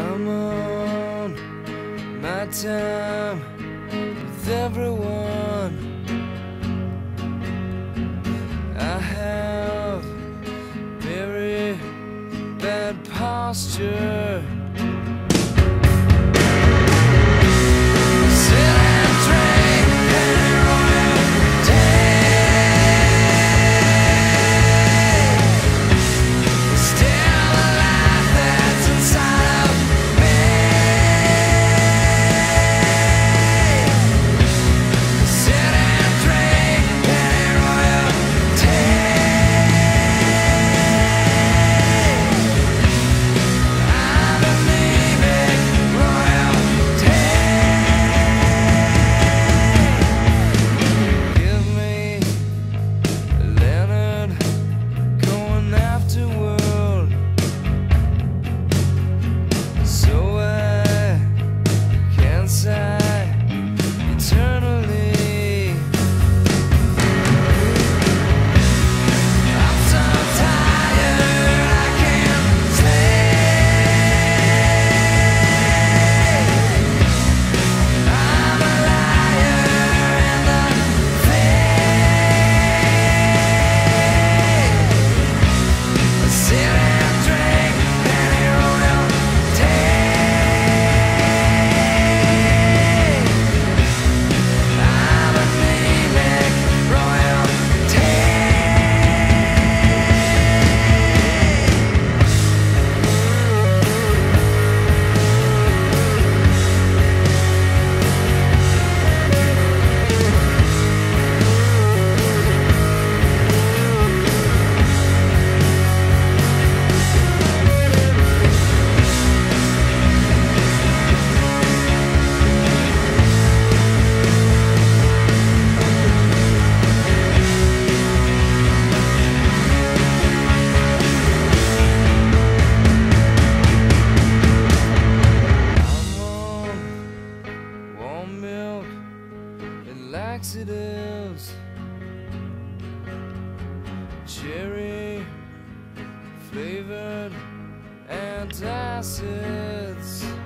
I'm on my time with everyone. I have very bad posture. Sit and drink Pennyroyal Tea. Still the life that's inside of me. Sit and drink Pennyroyal Tea. I'm anemic royal tea. Give me Leonard Cohen afterworld, so I can sigh eternally. I'm so tired I can't sleep. I'm a liar in the thick. Sit and drink Pennyroyal Tea. I'm anemic royal I'm on warm milk and laxatives, cherry flavored antacids.